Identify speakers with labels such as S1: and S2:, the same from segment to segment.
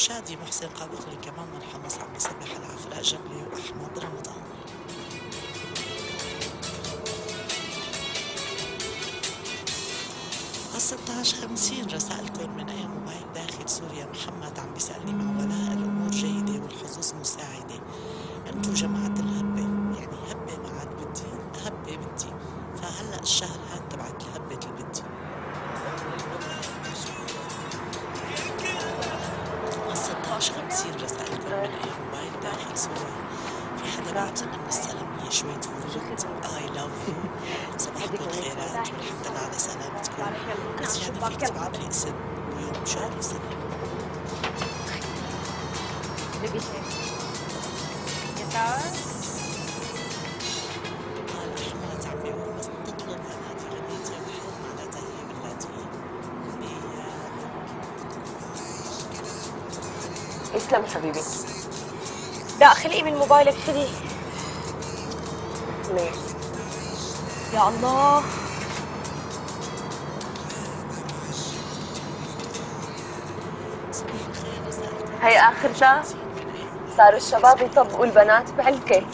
S1: شادي محسن قابقلي كمان من حمص عم بيسبح على عفراء جبلي وأحمد رمضان. على 16:50 رسائلكم من أي موبايل داخل سوريا. محمد عم بيسألني مع ولاء الأمور جيدة والحظوظ مساعدة. أنتو جماعة الهبة، يعني هبة ما عاد بدي هبة بدي، فهلأ الشهر هاد تبعت الهبة اللي بدي. على 16:50 رسائلكم من أي موبايل داخل سوريا. في حدا بعتلنا من السلمية شوية ورود I love you. صباحكم خيرات والحمد لله على سلامتكم. بس يعني فيك تبعت لي اسم ويوم شهر وسنة. قال أحمد عم بيقول بس تطلب هنادي غنيت يا محروم على تهيئ بلادية.
S2: يسلم حبيبي. لا خلقي من موبايلك خلي. ليه؟ يا الله. هي آخرتها صاروا الشباب يطبقوا البنات بعلكة.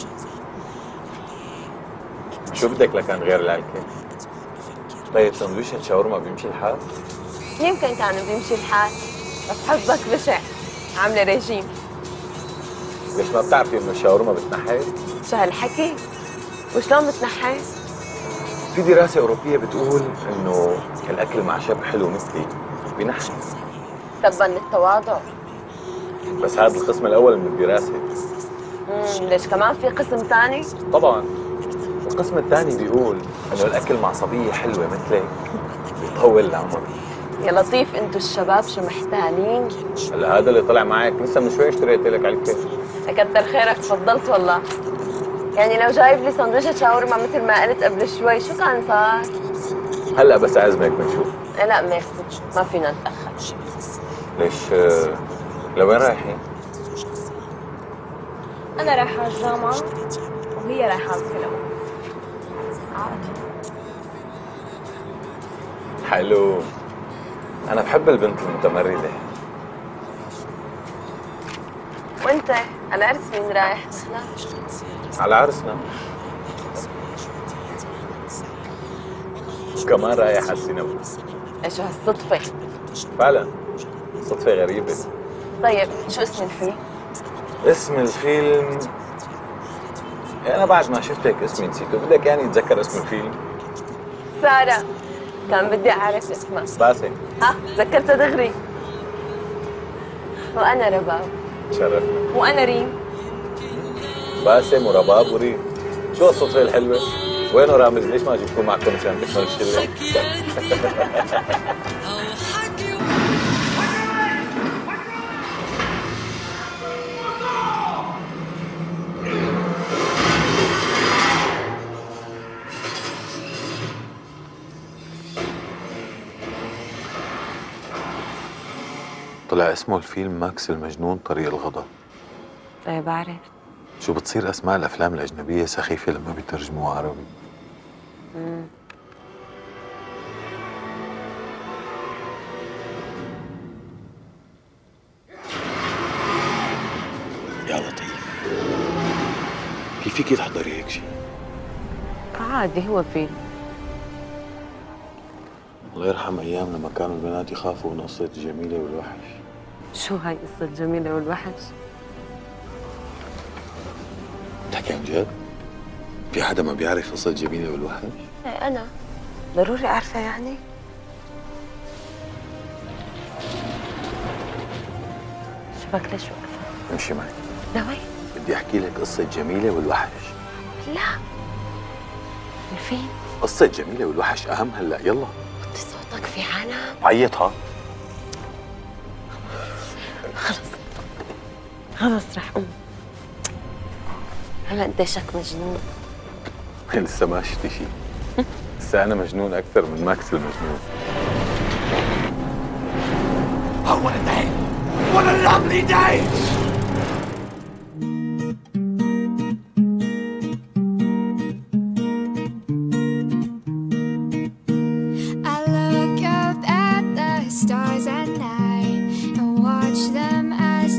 S3: شو بدك لكان غير العلكة؟ طيب سندويشة شاورما بيمشي الحال؟
S2: يمكن كان بيمشي الحال بس حظك بشع، عاملة ريجيم.
S3: ليش ما بتعرفي انه الشاورما بتنحي؟
S2: شو هالحكي؟ وشلون بتنحي؟
S3: في دراسة أوروبية بتقول إنه الأكل مع شاب حلو مثلي بنحي.
S2: تبا للتواضع.
S3: بس هذا القسم الأول من الدراسة.
S2: ليش كمان في قسم ثاني؟
S3: طبعاً. القسم الثاني بيقول إنه الأكل مع صبية حلوة مثلك بيطول العمر.
S2: يا لطيف انتو الشباب شو محتالين.
S3: هلا هذا اللي طلع معك لسه من شوي اشتريت لك علكة.
S2: كتر خيرك تفضلت والله. يعني لو جايب لي سندويشة شاورما مثل ما قلت قبل شوي شو كان صار؟
S3: هلا بس عزمك بنشوف.
S2: لا ميرسي ما فينا نتأخر.
S3: ليش لوين رايحين؟
S2: أنا رايحة على الجامعة وهي رايحة على السينما.
S3: حلو. أنا بحب البنت المتمردة.
S2: وأنت على عرس مين رايح مثلا؟
S3: على عرسنا. وكمان رايح على السينما.
S2: ايش هالصدفة؟
S3: فعلا صدفة غريبة.
S2: طيب شو اسم الفيلم؟
S3: اسم الفيلم أنا بعد ما شفت هيك اسمي نسيته. بدك يعني تذكر اسم الفيلم؟
S2: سارة. كان بدي أعرف اسمها.
S3: باسم.
S2: ها تذكرتها دغري. وأنا رباب.
S3: شرفنا.
S2: وأنا ريم.
S3: باسم ورباب وريم. شو الصدفة الحلوة؟ وينه رامز؟ ليش ما جبتوه معكم مشان تكمل الشلة؟ طلع اسمه الفيلم ماكس المجنون طريق الغضب.
S2: ايه بعرف.
S3: شو بتصير اسماء الافلام الاجنبيه سخيفه لما بيترجموها عربي. يا لطيف كيف فيك تحضري هيك شيء؟
S2: عادي هو فيلم.
S3: الله يرحم ايام لما كانوا البنات يخافوا من قصه جميله والوحش.
S2: شو هاي قصة جميلة والوحش؟
S3: بتحكي عن جد؟ في حدا ما بيعرف قصه جميله والوحش؟
S2: ايه أنا ضروري أعرفها يعني؟ شبك ليش وقفت؟
S3: امشي معي.
S2: لوين؟
S3: بدي احكي لك قصه جميله والوحش.
S2: لا الفيلم.
S3: قصه جميله والوحش اهم هلا. يلا
S2: وطي صوتك في عالم.
S3: عيطها.
S2: خلص رح أقوم. هلا أنت شك مجنون.
S3: لسه ما شفتي شيء. لسه انا مجنون اكثر من ماكس المجنون.
S4: Oh, what a day! What a lovely day!
S5: I look up at the stars at night and watch them as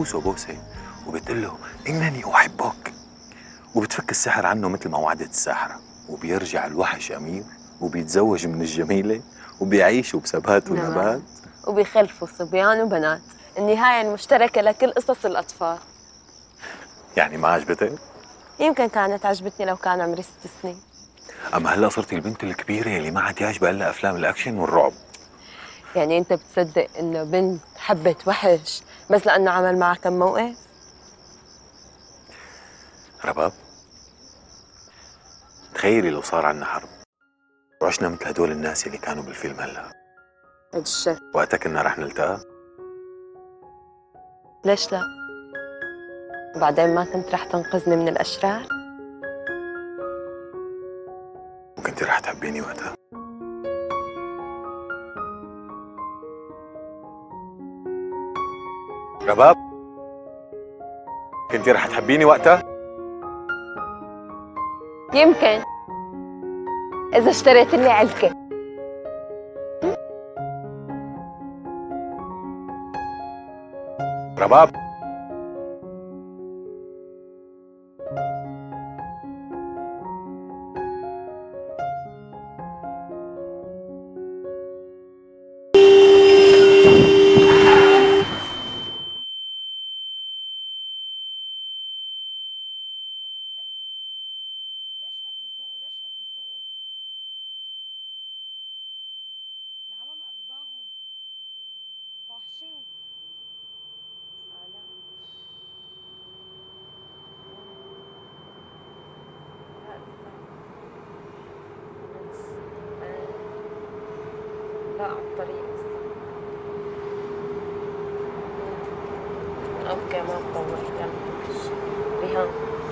S3: بتبوسه بوسه وبتقول له انني احبك، وبتفك السحر عنه مثل ما وعدت الساحره، وبيرجع الوحش امير وبيتزوج من الجميله وبيعيشوا بثبات ونبات.
S2: وبيخلفوا صبيان وبنات. النهايه المشتركه لكل قصص الاطفال.
S3: يعني ما عجبتك؟
S2: يمكن كانت عجبتني لو كان عمري 6 سنين.
S3: اما هلا صرتي البنت الكبيره اللي ما عاد يعجبها الا افلام الاكشن والرعب.
S2: يعني انت بتصدق انه بنت حبت وحش بس لانه عمل معها كم موقف؟
S3: رباب، تخيلي لو صار عنا حرب وعشنا مثل هدول الناس اللي كانوا بالفيلم هلا،
S2: بعد الشر.
S3: وقتها كنا رح نلتقى؟
S2: ليش لا؟ وبعدين ما كنت رح تنقذني من الاشرار؟
S3: وكنتي رح تحبيني وقتها؟ رباب، كنتي رح تحبيني وقتها؟
S2: يمكن اذا اشتريت لي علكه.
S3: رباب،
S2: لا على الطريق اوكي ما تطول. يلا ريهام.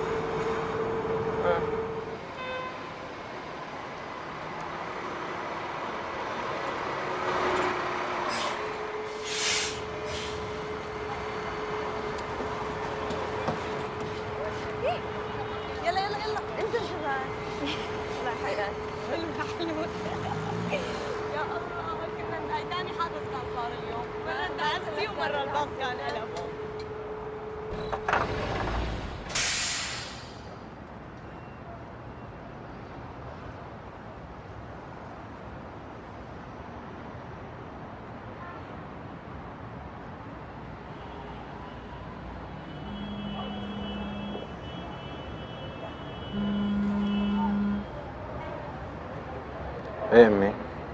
S2: يلا يلا يلا انت شباب. لا حيرات. حلو يا الله كنا هيداني حادث كان صار اليوم. مرة دعستي ومرة الباص كان قلبه.
S3: ايه امي؟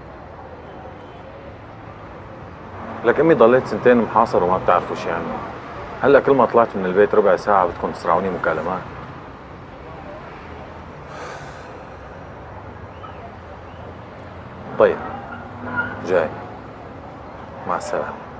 S3: لك امي ضليت 2 محاصر وما بتعرفوا شو يعني. هلا كل ما طلعت من البيت ربع ساعة بدكم تسرعوني مكالمات. طيب جاي، مع السلامة.